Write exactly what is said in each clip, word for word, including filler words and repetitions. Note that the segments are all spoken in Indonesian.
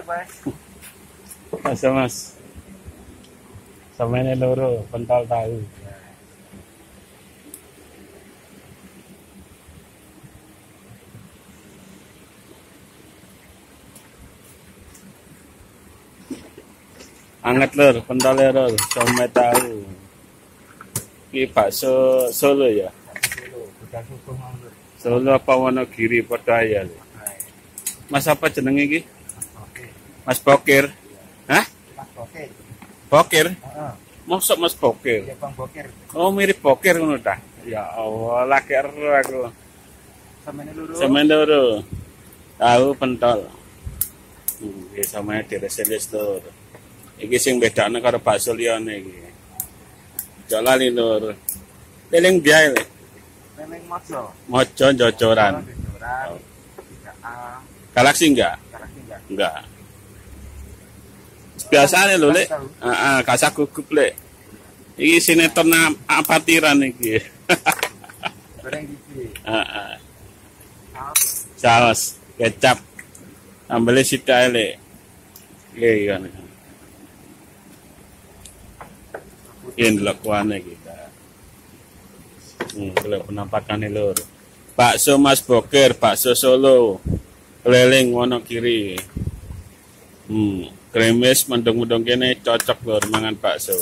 Mas, mas. Samene loro pentol tahu. Anget lur, pentol lur, somai tahu. Iki bakso Solo ya? Solo apa Wonogiri padha ya. Mas apa jenenge iki? Mas Bokir. Hah? Mas Bokir. Bokir? Heeh. Mosok Mas Bokir. Ya Bang Bokir. Oh, mirip Bokir ngono ta. Ya Allah, lagi ero aku. Samene loro. Samene loro. Tahu pentol. Hmm, iki samane direseles lur. Iki sing bedakne karo bakso liyane iki. Aja lali lur. Eling biae le. Memeng mojo. Mojo jojoran. Jojoran. Galaksi enggak? Galaksi enggak. Enggak. Biasane lho, Lek. Heeh, kasak gugup, Lek. Iki sinetron apatiran iki. Goreng gigi. Heeh. Saus, kecap. Ambele sithik Lek. Nggih kan. Yen lakuane kita. Hmm, kalau penampakan lur. Bakso Mas Bokir, bakso Solo. Keliling Wonogiri. Hmm, kremes mendung-mendung kene cocok lur mangan bakso.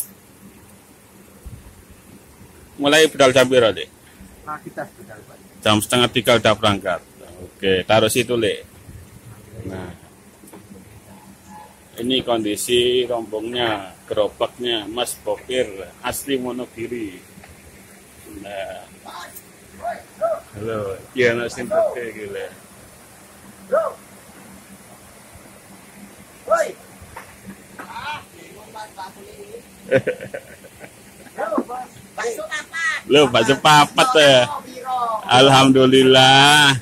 Mulai budal jam piro, Dik? Nah, kita budal, Pak. Jam setengah tiga udah berangkat. Oke, taruh situ, Lek. Nah. Ini kondisi rombongnya, gerobaknya Mas Bokir asli Wonogiri. Nah. Halo, iya nasi putih gila. Woi. Lo bakso papat ya. Alhamdulillah.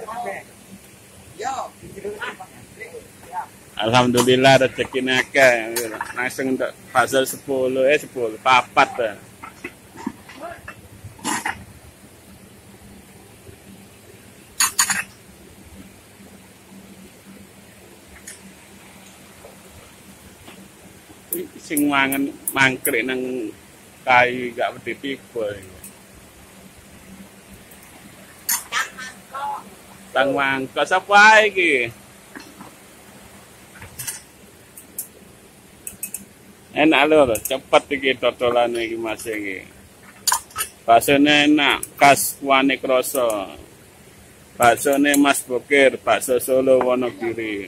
Alhamdulillah rezeki akeh. Langsung untuk bakso sepuluh eh sepuluh papat ya. Sing mangan mangkrik nang kayu gak wedi tiba. Tang mangkok sapa iki? Enak lho, cepet iki dodolane iki Mas iki. Baksone enak, khas Wanik Rasa. Baksone Mas Bokir, bakso Solo Wonogiri.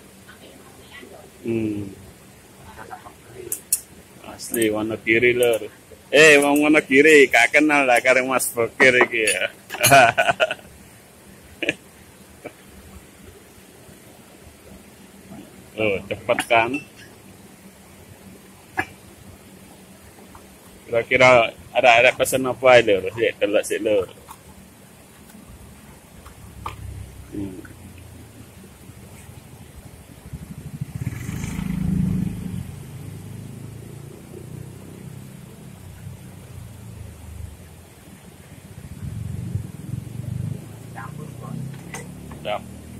Hmm. Asli Wonogiri lur. Eh, wong Wonogiri gak kenal lah karo Mas Bokir iki ya. Oh, cepet kan? Kira-kira ada ada pesan apa aja lur? Ya, delok sik lur. Hmm. Ya.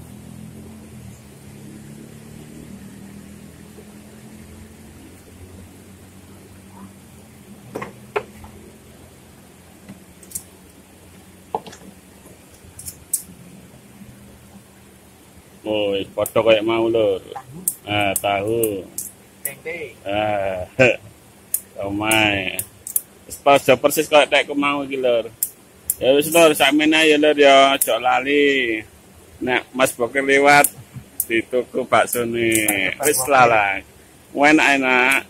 Oh, foto kayak mau lur. Ah, tahu. Tempe. Ah, omai. Pas persis kayak tek mau iki lur. Ya wis lur, sakmene ya lur ya, aja lali. Nek Mas Bokir lewat di toko bakso nih. Wis lah. Enak-enak.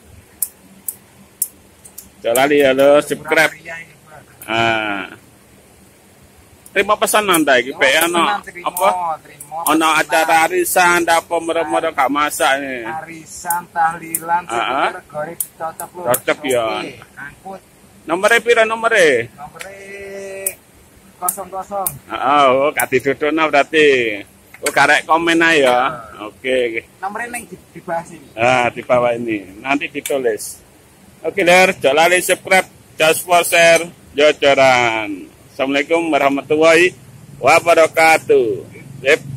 Aja lali ya lur, subscribe. Ah. Terima pesan nanti iki pe ana apa? Ana acara arisan apa merem-merem gak masak nih. Arisan tahlilan sekitar goreng cocok lho. Cocok ya. Angkut. Nomere pira nomere? Nomere kosong kosong. Heeh, oh, gak didudukno berarti. Oh, karek komen ae ya. Oke. Nomere ning dibahas ini. Ah, di bawah ini. Nanti ditulis. Oke, lur, jangan lupa subscribe, just for share, jojoran. Assalamualaikum warahmatullahi wabarakatuh. Yep.